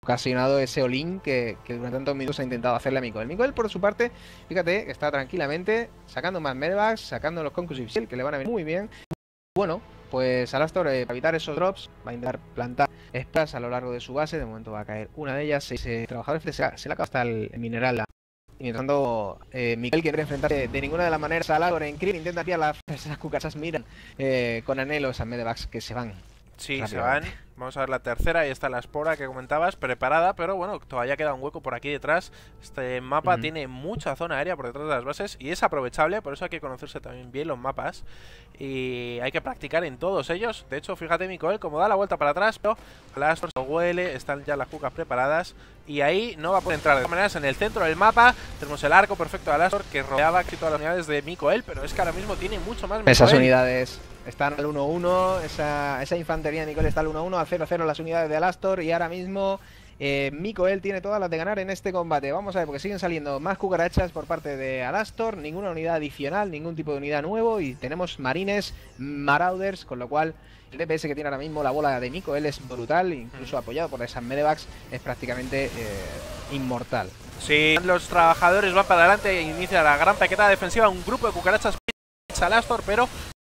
ocasionado ese all-in que, que durante tantos minutos ha intentado hacerle a Mikoel. Mikoel, por su parte, fíjate que está tranquilamente sacando más medevacs, sacando los Conclusive Shield, que le van a venir muy bien. Bueno, pues Alastor, eh, para evitar esos drops, va a intentar plantar espadas a lo largo de su base. De momento va a caer una de ellas. Seis eh, trabajadores, se, se le acaba hasta el mineral. Y mientras tanto, eh, Miguel quiere enfrentarse de ninguna de las maneras a Alastor en Krill. Intenta tirar las, esas cucarachas, miran eh, con anhelo esas medevacs que se van. Sí, se van. Vamos a ver la tercera. Ahí está la espora que comentabas, preparada. Pero bueno, todavía queda un hueco por aquí detrás. Este mapa uh-huh. tiene mucha zona aérea por detrás de las bases y es aprovechable. Por eso hay que conocerse también bien los mapas. Y hay que practicar en todos ellos. De hecho, fíjate, Mikoel, como da la vuelta para atrás, pero Alastor se huele. Están ya las cucas preparadas. Y ahí no va a poder entrar. De todas maneras, en el centro del mapa tenemos el arco perfecto de Alastor que rodeaba aquí todas las unidades de Mikoel. Pero es que ahora mismo tiene mucho más Mikoel. Esas unidades están al uno uno, esa, esa infantería de Mikoel está al uno uno, al cero cero las unidades de Alastor. Y ahora mismo eh, Mikoel tiene todas las de ganar en este combate. Vamos a ver, porque siguen saliendo más cucarachas por parte de Alastor. Ninguna unidad adicional, ningún tipo de unidad nuevo. Y tenemos marines, marauders, con lo cual el D P S que tiene ahora mismo la bola de Mikoel es brutal. Incluso apoyado por esas medevacs es prácticamente eh, inmortal. Sí, los trabajadores van para adelante e inicia la gran paqueta defensiva. Un grupo de cucarachas Alastor, pero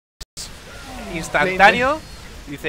instantáneo. Dice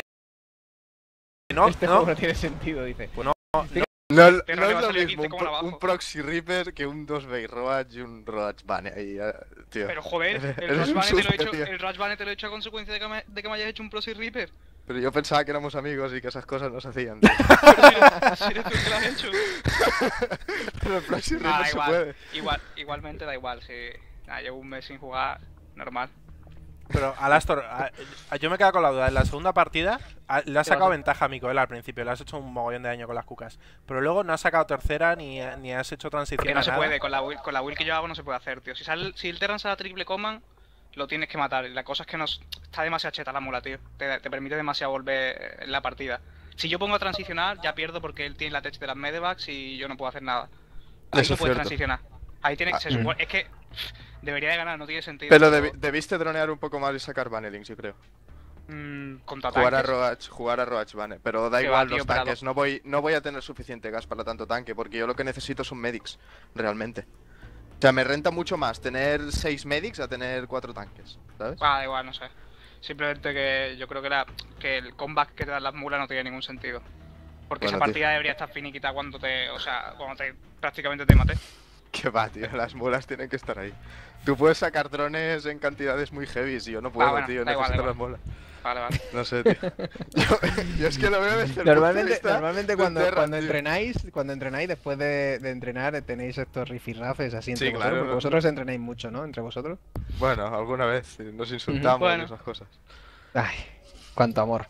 no, este no. juego no tiene sentido, dice. Pues no, no. No, no es lo mismo un, pro, un Proxy Reaper que un dos Bay Roach y un Roach Bane ahí, tío. Pero joder, el Roach Bane te lo he hecho, el Roach Bane te lo he hecho a consecuencia de que, me, de que me hayas hecho un Proxy Reaper. Pero yo pensaba que éramos amigos y que esas cosas no se hacían. Tío. Pero si eres tú que lo has hecho. Pero el Proxy Reaper ah, se igual, puede. Igual, igualmente da igual, si nah, llevo un mes sin jugar, normal. Pero Alastor, a, a, yo me quedo con la duda. En la segunda partida a, le has sacado ventaja a Mikoel al principio. Le has hecho un mogollón de daño con las cucas. Pero luego no has sacado tercera ni, ni has hecho transición. Porque no se nada. puede, con la, build, con la build que yo hago no se puede hacer, tío. Si, sale, si el Terran sale a triple command, lo tienes que matar. Y la cosa es que nos está demasiado cheta la mula, tío. Te, te permite demasiado volver en la partida. Si yo pongo a transicionar, ya pierdo porque él tiene la tech de las medevacs y yo no puedo hacer nada. Ahí Eso no puedes cierto. transicionar. Ahí tiene que ah, se supone, es que debería de ganar, no tiene sentido. Pero debi debiste dronear un poco más y sacar Banelings, yo creo. Mm, contra jugar tanques. a Roach, jugar a Roach Bane, pero da Que igual va, tío, los tanques, parado. no voy, no voy a tener suficiente gas para tanto tanque, porque yo lo que necesito son medics, realmente. O sea, me renta mucho más tener seis medics a tener cuatro tanques, ¿sabes? Ah, da igual, no sé. Simplemente que yo creo que, la, que el combat que te dan las mulas no tiene ningún sentido. Porque Bueno, esa partida tío. debería estar finiquita cuando te, o sea, cuando te prácticamente te maté. Que va, tío, las mulas tienen que estar ahí. Tú puedes sacar drones en cantidades muy heavy, y yo no puedo, ah, bueno, tío, da necesito igual, da las mulas. Vale, vale. No sé, tío. Yo, yo es que lo veo desde el Normalmente, punto de vista normalmente de cuando, Terran, cuando tío. entrenáis, cuando entrenáis después de, de entrenar tenéis estos rifirrafes así entre Sí, vosotros, claro, porque no, vosotros entrenáis mucho, ¿no? Entre vosotros. Bueno, alguna vez sí, nos insultamos Bueno. y esas cosas. Ay, cuánto amor.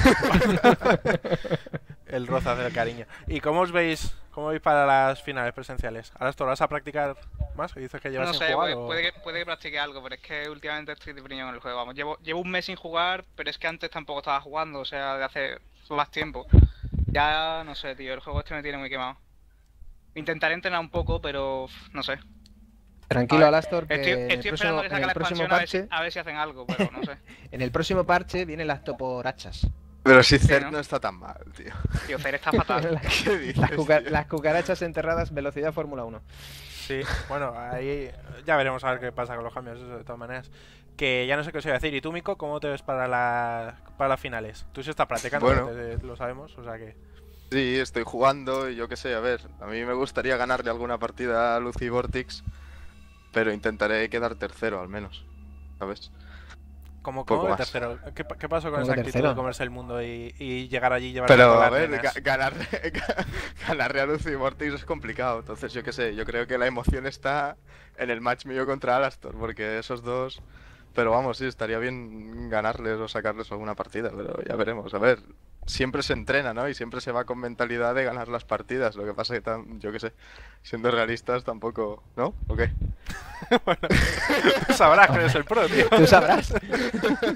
El roza del cariño. ¿Y cómo os veis, cómo veis para las finales presenciales? Alastor, ¿vas a practicar más? ¿Dices que llevas No sin sé, jugar? puede, o... puede, que, puede que practique algo, pero es que últimamente estoy de priñón en el juego. Vamos, llevo, llevo un mes sin jugar, pero es que antes tampoco estaba jugando, o sea, de hace más tiempo. Ya, no sé, tío, el juego este me tiene muy quemado. Intentaré entrenar un poco, pero no sé. Tranquilo, A ver, Alastor, que Estoy, en el estoy próximo, esperando que en saque el la próximo expansión a ver, si, parche, a ver si hacen algo, pero no sé. en el próximo parche vienen las toporachas. Pero si Sí, Zerg ¿no? no está tan mal, tío. Tío, Cer está fatal. las, ¿Qué dices, las cuca- tío? las cucarachas enterradas, velocidad Fórmula uno. Sí, bueno, ahí ya veremos a ver qué pasa con los cambios, eso de todas maneras. Que ya no sé qué os iba a decir. ¿Y tú, Mico, cómo te ves para, la, para las finales? Tú sí estás practicando, Bueno. te- lo sabemos, o sea que... Sí, estoy jugando y yo qué sé, a ver, a mí me gustaría ganarle alguna partida a Lucy Vortex, pero intentaré quedar tercero al menos, ¿sabes? Como Poco como el más. tercero. ¿Qué, pa- qué pasó con ¿Cómo esa que actitud tercero? de comerse el mundo y, y llegar allí y llevar Pero todas a las ver, nenas? ga- ganarle, ganarle a Lucy Vortex es complicado, entonces yo qué sé, yo creo que la emoción está en el match mío contra Alastor, porque esos dos... Pero vamos, sí, estaría bien ganarles o sacarles alguna partida, pero ya veremos. A ver, siempre se entrena, ¿no? Y siempre se va con mentalidad de ganar las partidas. Lo que pasa que, tam- yo qué sé, siendo realistas tampoco... ¿No? ¿O qué? Bueno, tú sabrás que eres el pro, tío. Tú sabrás.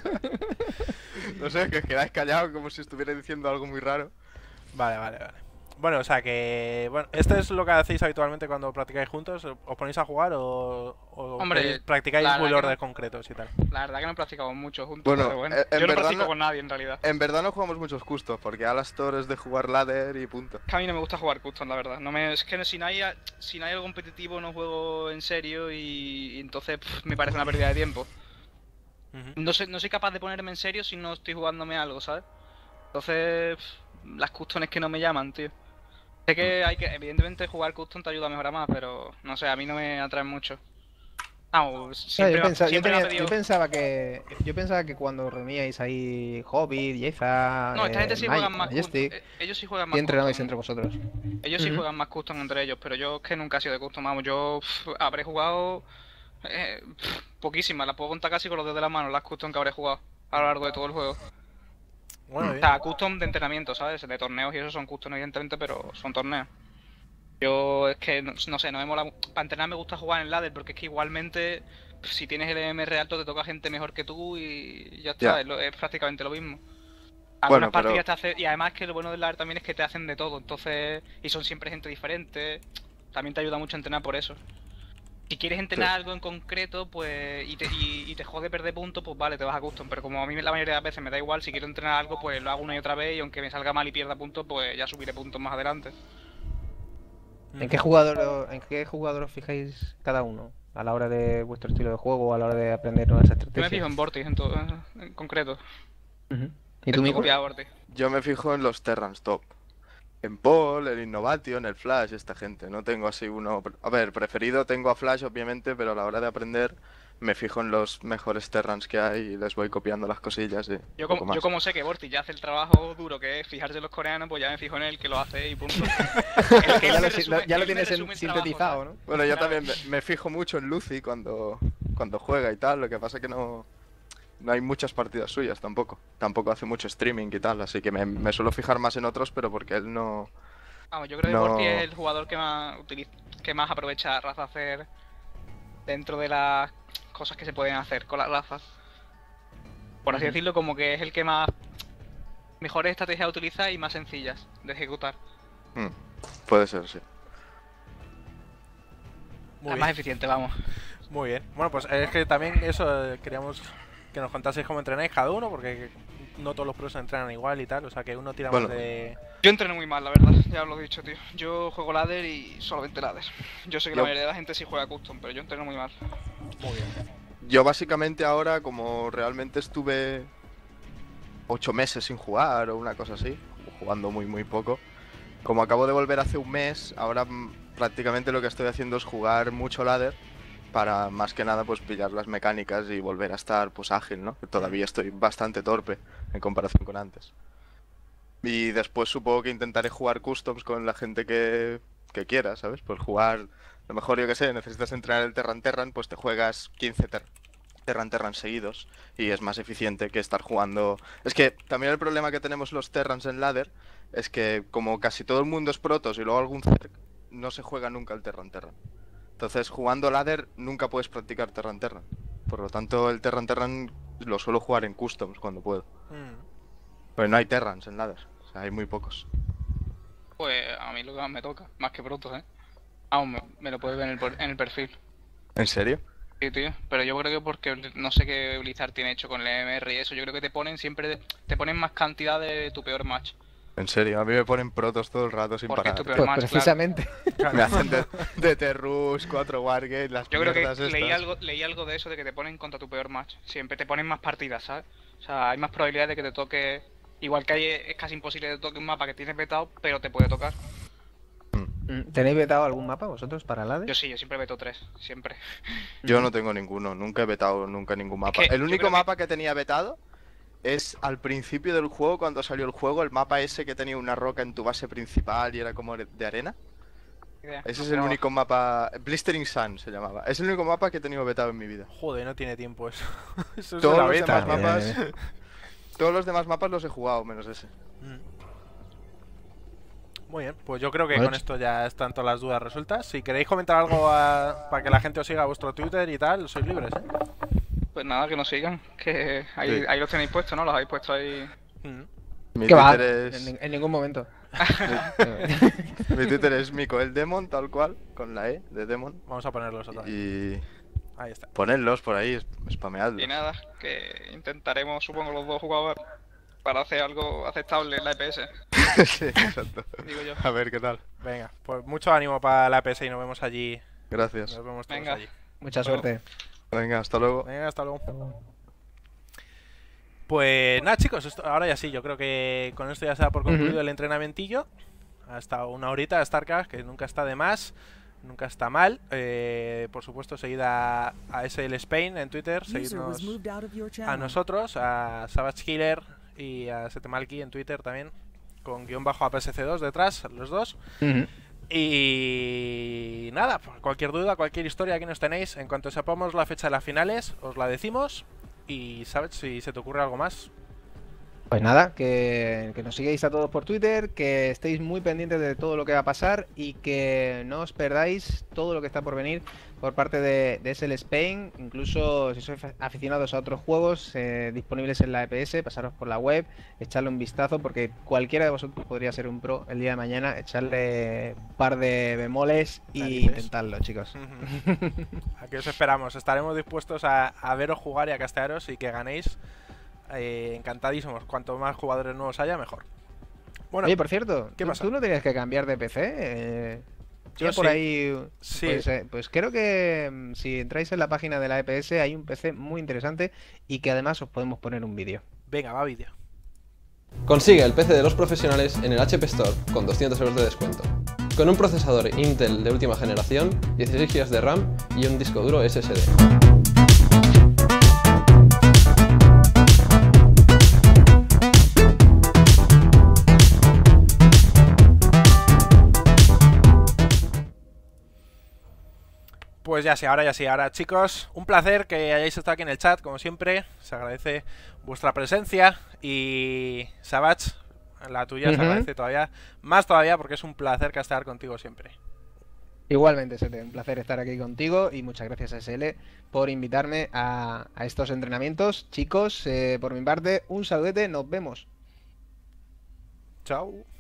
No sé, que os quedáis callados como si estuviera diciendo algo muy raro. Vale, vale, vale. Bueno, o sea que... Bueno, ¿esto es lo que hacéis habitualmente cuando practicáis juntos? ¿Os ponéis a jugar o, o Hombre, practicáis la muy verdad que orders no- concretos y tal? La verdad que no practicamos mucho juntos, Bueno, pero bueno. eh, en Yo no verdad practico no- con nadie en realidad. En verdad no jugamos muchos custos, porque Alastor es de jugar ladder y punto. Que a mí no me gusta jugar custom, la verdad. No me, es que si no hay, si no hay algo competitivo no juego en serio y, y entonces pff, me parece una pérdida de tiempo. Ujú. No, sé, no soy capaz de ponerme en serio si no estoy jugándome algo, ¿sabes? Entonces, pff, las custom es que no me llaman, tío. Sé que hay que, evidentemente jugar custom te ayuda a mejorar más, pero no sé, a mí no me atraen mucho. Ah, o No, siempre, yo, me ha- pensaba, yo, siempre me ha tenía- yo pedido- pensaba que yo pensaba que cuando reuníais ahí Hobbit, Yeza, No, esta eh, gente sí May- juegan más custom. Majestic, eh, Ellos sí juegan y más entrenabais custom. entre vosotros. Ellos sí Ujú. juegan más custom entre ellos, pero yo es que nunca he sido de custom, vamos, yo pff, habré jugado eh, pff, poquísimas, las puedo contar casi con los dedos de la mano, las custom que habré jugado a lo largo de todo el juego. Bueno, O bien. sea, custom de entrenamiento, ¿sabes? De torneos y eso son custom evidentemente, pero son torneos. Yo es que, no, no sé, no me mola... mu- Para entrenar me gusta jugar en ladder porque es que igualmente pff, si tienes el M R alto te toca gente mejor que tú y ya está, Ya. es, lo- es prácticamente lo mismo. Bueno, Algunas pero- partidas te hacen... Y además que lo bueno del ladder también es que te hacen de todo, entonces... Y son siempre gente diferente, también te ayuda mucho a entrenar por eso. Si quieres entrenar Sí. algo en concreto, pues y te, y, y te jode perder puntos, pues vale, te vas a custom. Pero como a mí la mayoría de las veces me da igual, si quiero entrenar algo, pues lo hago una y otra vez y aunque me salga mal y pierda puntos, pues ya subiré puntos más adelante. ¿En qué jugador en qué jugador os fijáis cada uno? A la hora de vuestro estilo de juego, a la hora de aprender nuevas Yo me estrategias. fijo en Vortis en, todo, en concreto. Ujú. ¿Y tú, Tengo Mico? copiado a Vortis. Yo me fijo en los Terrans top. En Paul, el Innovation, el Flash, esta gente. No tengo así uno... A ver, preferido tengo a Flash, obviamente, pero a la hora de aprender me fijo en los mejores Terrans que hay y les voy copiando las cosillas y Yo poco como, más. yo como sé que Vortis ya hace el trabajo duro que es fijarse en los coreanos, pues ya me fijo en él que lo hace y punto. El que ya él lo, me si- resume- ya lo él me tienes en- resume el trabajo, sintetizado, ¿sabes? ¿no? Bueno, yo Claro. también me, me fijo mucho en Lucy cuando, cuando juega y tal, lo que pasa que no, no hay muchas partidas suyas tampoco. Tampoco hace mucho streaming y tal, así que me, me suelo fijar más en otros, pero porque él no... Vamos, yo creo que No. Vortis es el jugador que más utiliza, que más aprovecha a raza hacer dentro de las cosas que se pueden hacer con las razas. Por así decirlo, como que es el que más mejores estrategias utiliza y más sencillas de ejecutar. Hmm, puede ser, sí. Muy es bien. más eficiente, vamos. Muy bien. Bueno, pues es que también eso, eh, queríamos que nos contaseis cómo entrenáis cada uno, porque no todos los pros entrenan igual y tal, o sea que uno tira Bueno. más de... Yo entreno muy mal, la verdad, ya os lo he dicho, tío. Yo juego ladder y solamente ladder. Yo sé que Yo- la mayoría de la gente sí juega custom, pero yo entreno muy mal. Muy bien. Yo básicamente ahora, como realmente estuve ocho meses sin jugar o una cosa así, jugando muy muy poco, como acabo de volver hace un mes, ahora mm, prácticamente lo que estoy haciendo es jugar mucho ladder para más que nada pues pillar las mecánicas y volver a estar pues ágil, ¿no? Que todavía estoy bastante torpe en comparación con antes. Y después supongo que intentaré jugar customs con la gente que, que quiera, ¿sabes? Pues jugar, a lo mejor yo que sé, necesitas entrenar el Terran Terran, pues te juegas quince ter Terran Terran seguidos y es más eficiente que estar jugando... Es que también el problema que tenemos los Terrans en ladder es que como casi todo el mundo es Protoss y luego algún Zerg, no se juega nunca el Terran Terran. Entonces jugando ladder nunca puedes practicar Terran Terran. Por lo tanto el Terran Terran lo suelo jugar en customs cuando puedo. Mm. Pero no hay Terrans en ladder, o sea, hay muy pocos. Pues a mí lo que más me toca, más que Protoss, ¿eh? Aún me, me lo puedes ver en el, por- en el perfil. ¿En serio? Sí, tío, pero yo creo que porque no sé qué Blizzard tiene hecho con el M R y eso, yo creo que te ponen siempre, te ponen más cantidad de tu peor match. En serio, a mí me ponen protos todo el rato sin Porque parar. tu peor Pues match, claro. precisamente. Me hacen de, de T-Rush, cuatro Wargate, las Yo creo que mierdas leí estas. algo, leí algo de eso, de que te ponen contra tu peor match. Siempre te ponen más partidas, ¿sabes? O sea, hay más probabilidad de que te toque... Igual que hay, es casi imposible que te toque un mapa que tienes vetado, pero te puede tocar. Mm, ¿Tenéis vetado algún mapa vosotros para Yo Lades? sí, yo siempre veto tres, siempre. Yo no tengo ninguno, nunca he vetado nunca ningún mapa. que El yo único creo que- mapa que tenía vetado es al principio del juego, cuando salió el juego, el mapa ese que tenía una roca en tu base principal y era como de arena. Idea. Ese No es el jugaba. único mapa... Blistering Sun se llamaba. Es el único mapa que he tenido vetado en mi vida. Joder, no tiene tiempo eso. Eso es Todos una los beta. demás Ya, ya, mapas... ya. Todos los demás mapas los he jugado, menos ese. Mm. Muy bien, pues yo creo que Bueno, con esto ya están todas las dudas resueltas. Si queréis comentar algo a- para que la gente os siga a vuestro Twitter y tal, sois libres, ¿eh? Pues nada, que nos sigan, que ahí, Sí. ahí los tenéis puestos, ¿no? Los habéis puesto ahí. Mm. Mi ¿Qué va? Twitter es... En, en ningún momento. Mi Twitter es Micoeldemon, tal cual, con la E de Demon. Vamos a ponerlos otra vez. Y Ahí está. ponedlos por ahí, spameadlos. Y nada, que intentaremos, supongo, los dos jugadores para hacer algo aceptable en la E P S. Sí, exacto. Digo yo. A ver qué tal. Venga, pues mucho ánimo para la E P S y nos vemos allí. Gracias. Nos vemos todos Venga. allí. Mucha Hasta luego. suerte. Venga, hasta luego. Venga, hasta luego. Pues nada, chicos, esto, ahora ya sí, yo creo que con esto ya se da por concluido Ujú. el entrenamientillo. Ha estado una horita de StarCraft, que nunca está de más, nunca está mal. Eh, por supuesto, seguid a, a S L Spain en Twitter, seguidnos a nosotros, a Savage Killer y a Setemalki en Twitter también, con guión bajo A P S C dos detrás, los dos. Ujú. Y nada, pues cualquier duda, cualquier historia que nos tenéis, en cuanto sepamos la fecha de las finales, os la decimos. Y sabes, si se te ocurre algo más. Pues nada, que, que nos sigáis a todos por Twitter, que estéis muy pendientes de todo lo que va a pasar y que no os perdáis todo lo que está por venir por parte de, de S L Spain. Incluso si sois aficionados a otros juegos eh, disponibles en la E P S, pasaros por la web, echarle un vistazo, porque cualquiera de vosotros podría ser un pro el día de mañana, echarle un par de bemoles y Narices. intentarlo, chicos. Aquí os esperamos, estaremos dispuestos a, a veros jugar y a castearos y que ganéis. Eh, encantadísimos, cuanto más jugadores nuevos haya, mejor. Bueno, Oye, por cierto, ¿qué ¿tú, pasa? tú no tenías que cambiar de P C? Eh, Yo yo por sí. ahí... Sí. Pues, eh, pues creo que mm, si entráis en la página de la E P S hay un P C muy interesante y que además os podemos poner un vídeo. Venga, va vídeo. Consigue el P C de los profesionales en el H P Store con doscientos euros de descuento. Con un procesador Intel de última generación, dieciséis gigas de RAM y un disco duro S S D. Pues ya sí, ahora ya sí, ahora chicos, un placer que hayáis estado aquí en el chat, como siempre, se agradece vuestra presencia y Savage, la tuya se Ujú. agradece todavía, más todavía porque es un placer castear contigo siempre. Igualmente, Sete, un placer estar aquí contigo y muchas gracias a S L por invitarme a, a estos entrenamientos. Chicos, eh, por mi parte, un saludete, nos vemos. Chao.